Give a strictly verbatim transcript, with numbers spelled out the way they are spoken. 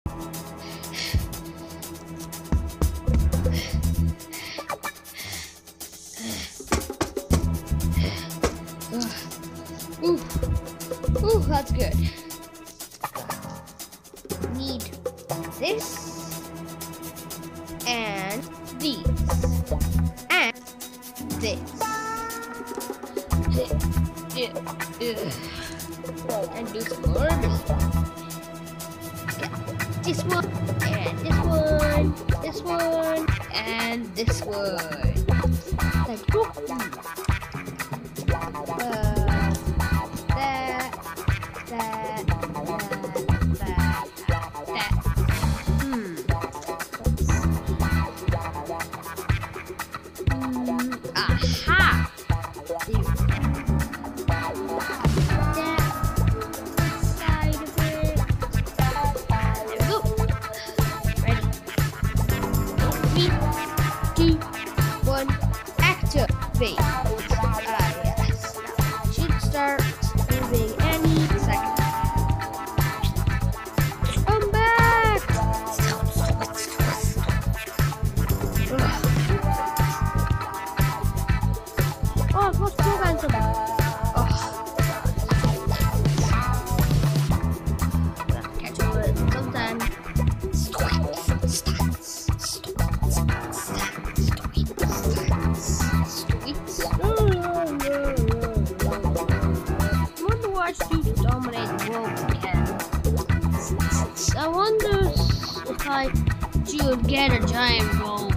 Ooh, ooh, that's good. Need this and these and this. And do some more. Yeah, this one and this one, this one and this one. Like, whoop. Activate. Ah, yes. Now should start moving any second. Come back. Oh, what's two guys on that? Oh. Catch up with it sometime. Dominate the world again. I wonder if I should get a giant roll.